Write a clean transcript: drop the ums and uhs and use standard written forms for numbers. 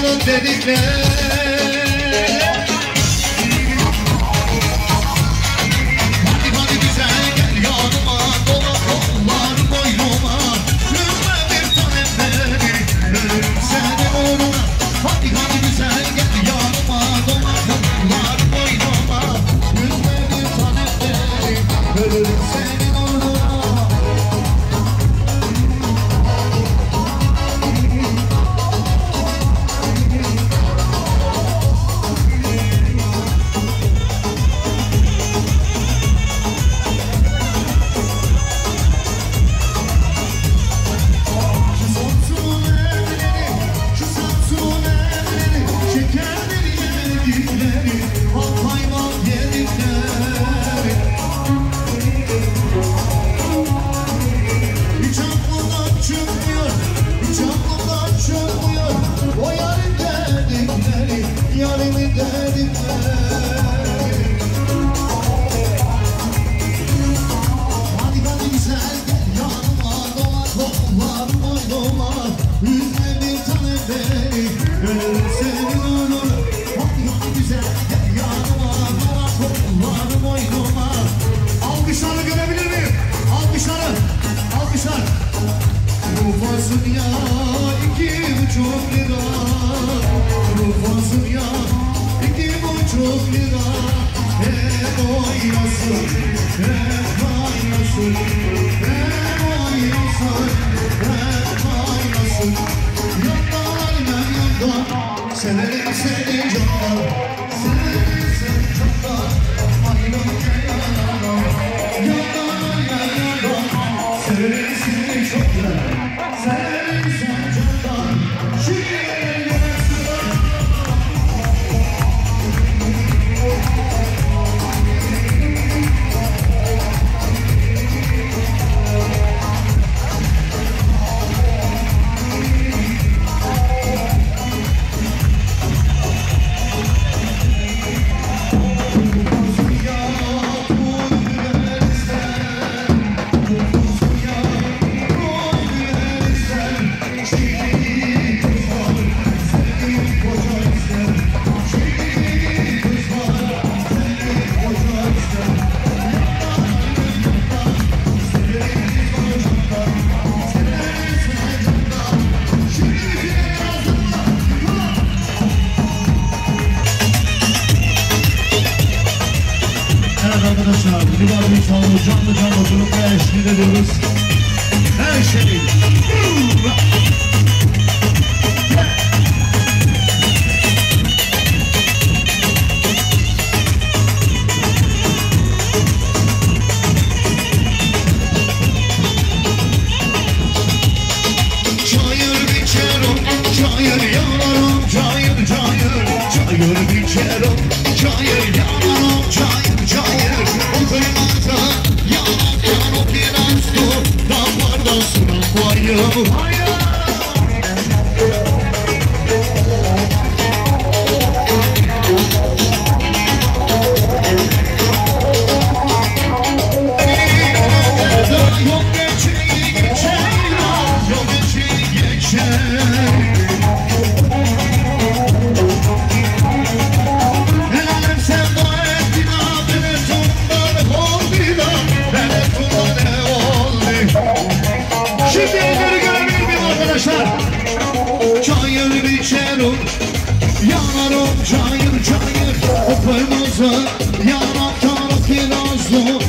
canım dedikler. Hadi güzel gel yanıma, dola kollar boynuma. Üzme bir tanem beni, ölürüm senin uğruna. Hadi güzel gel yanıma, dola kollar boynuma. Üzme bir tanem beni, ölürüm senin uğruna. Alkışları görebilir miyim? Alkışlar. Bu fasulye 2,5 lira. Bu fasulye 2,5 lira. Hem oynasın, hem kaynasın. Hem oynasın, hem kaynasın. Yandan ben yandan, severim seni candan. Severim seni candan, ayrılınca yandan. Yandan ben yandan, severim seni candan. Severim seni candan, şimdi arkadaşlar, Mübarek Sağlığı canlı durumda eşlik ediyoruz. Her şey. Çayır biçerim, çayır yanarım, çayır biçerim, çayır yanarım, çayır. O kırmızı yanarken o biraz dur, dağlardan sunan koyuyor. Yol geçer. Şimdi onları görebilir miyim arkadaşlar? Çayır biçerim, yanarım, çayır. O kırmızı yanaktan o kirazlı,